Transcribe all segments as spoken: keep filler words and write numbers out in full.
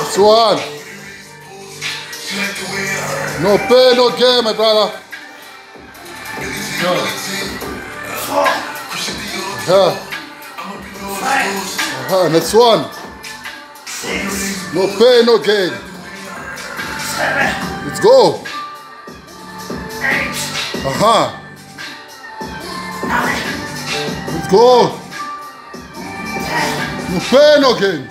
This one. No pain, no gain, my brother. Yeah. Uh-huh. Next one. No pain, no gain. Let's go. Uh-huh. Let's go. No pain, no gain.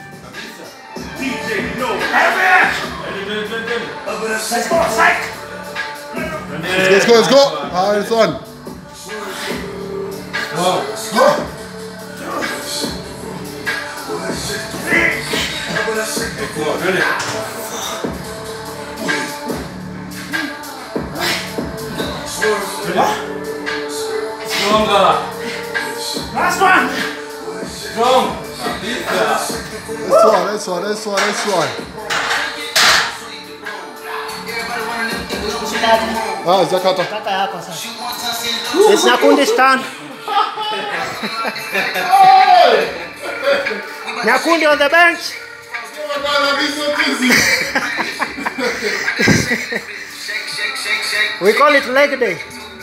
Let's go, psych. Let's go, let's go. Ah, it's on. Go. Go. Last one. Strong. This one, this one, this one, this one. Ah, Zakata. Kaka yako sasa. It's Nyakundi's turn. Nyakundi on the bench. We call it leg day.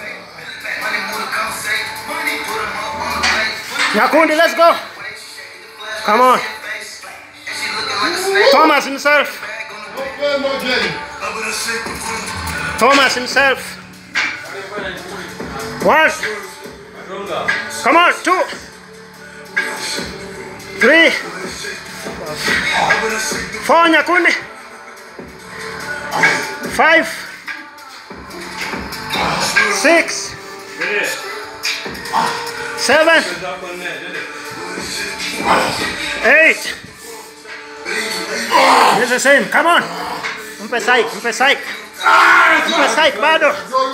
Nyakundi, let's go. Come on. Thomas himself. Thomas himself. One. Come on, two. Three. Four, Nyakundi. Five. Six. Seven. Eight. It's the same. Come on. Mpe psych, mpe psych. Mpe psych, bado.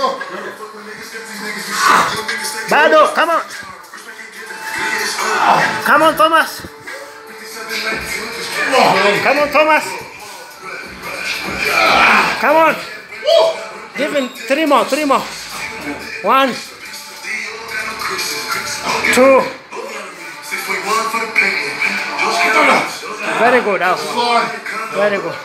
Bado, come on. Come on, Thomas. Come on, Thomas. Come on. Give him three more, three more. One. Two. Very good, Alpha. Very good.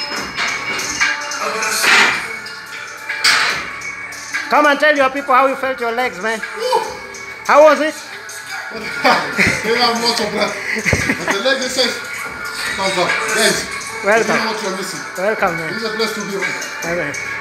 Come and tell your people how you felt your legs, man. How was it? They have lots of breath. But the leg says, thumbs up. Guys, welcome. you know what you're missing. Welcome, man. This is a place to be. Okay.